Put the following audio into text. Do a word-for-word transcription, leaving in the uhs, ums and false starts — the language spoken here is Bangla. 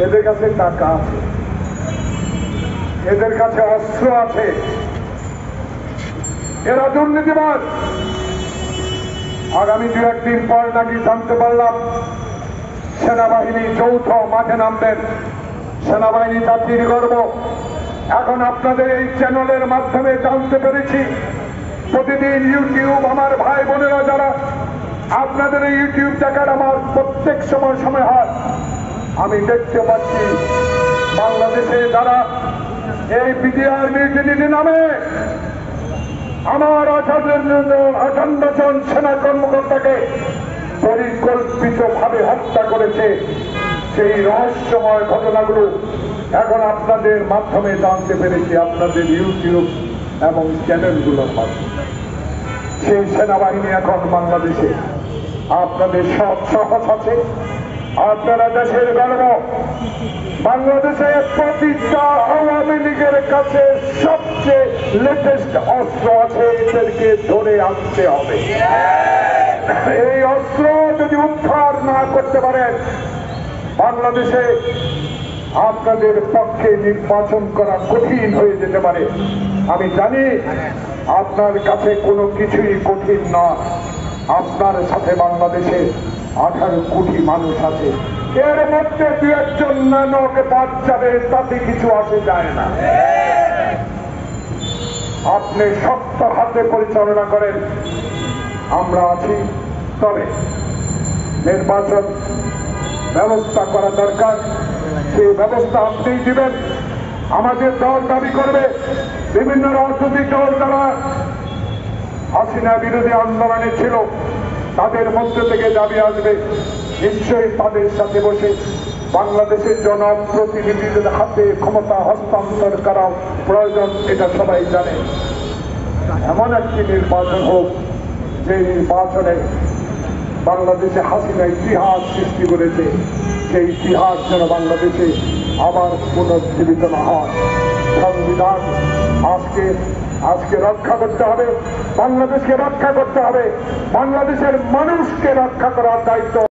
এদের কাছে টাকা আছে, এদের কাছে অস্ত্র আছে, এরা দুর্নীতিবাদ। আগামী দু একদিন পর নাকি জানতে পারলাম সেনাবাহিনী যৌথ মাঠে নামবেন। সেনাবাহিনী জাতির গর্ব। এখন আপনাদের এই চ্যানেলের মাধ্যমে জানতে পেরেছি, প্রতিদিন ইউটিউব আমার ভাই বোনেরা যারা আপনাদের এই ইউটিউব দেখার আমার প্রত্যেক সময় সময় হয়, আমি দেখতে পাচ্ছি বাংলাদেশে যারা এই বিডিআর মিউটিনির নামে আমার আটান্ন জন সেনা কর্মকর্তাকে পরিকল্পিত ভাবে হত্যা করেছে, সেই রহস্যময় ঘটনাগুলো এখন আপনাদের মাধ্যমে জানতে পেরেছি, আপনাদের ইউটিউব এবং চ্যানেলগুলোর মাধ্যমে। সেই সেনাবাহিনী এখন বাংলাদেশে, আপনাদের সব সাহস আছে, আপনারা দেশের গর্ব। বাংলাদেশে প্রতিটা আওয়ামী লীগের কাছে সবচেয়ে লেটেস্ট অস্ত্র আছে, এদেরকে ধরে আনতে হবে। এই অস্ত্র যদি উদ্ধার না করতে পারেন, বাংলাদেশে আপনাদের পক্ষে নির্বাচন করা কঠিন হয়ে যেতে পারে। আমি জানি আপনার কাছে কোনো কিছুই কঠিন নয়, আপনার সাথে বাংলাদেশে আঠারো কোটি মানুষ আছে, এর মধ্যে দু একজন নানক বাদ যাবে, তাতে কিছু আসে যায় না। আপনি শক্ত হাতে পরিচালনা করেন, আমরা আছি। তবে নির্বাচন ব্যবস্থা করা দরকার, সেই ব্যবস্থা আপনিই দিবেন। আমাদের দল দাবি করবে, বিভিন্ন রাজনৈতিক দল যারা হাসিনা বিরোধী আন্দোলনে ছিল তাদের মধ্য থেকে দাবি আসবে, নিশ্চয়ই তাদের সাথে বসে বাংলাদেশের জনপ্রতিনিধিদের হাতে ক্ষমতা হস্তান্তর করা প্রয়োজন, এটা সবাই জানে। এমন একটি নির্বাচন হোক যে নির্বাচনে বাংলাদেশে হাসিনা ইতিহাস সৃষ্টি করেছে, সেই ইতিহাস যেন বাংলাদেশে আবার পুনর্জীবিত না হয়। সংবিধান আজকে আজকে রক্ষা করতে হবে, বাংলাদেশকে রক্ষা করতে হবে, বাংলাদেশের মানুষকে রক্ষা করার দায়িত্ব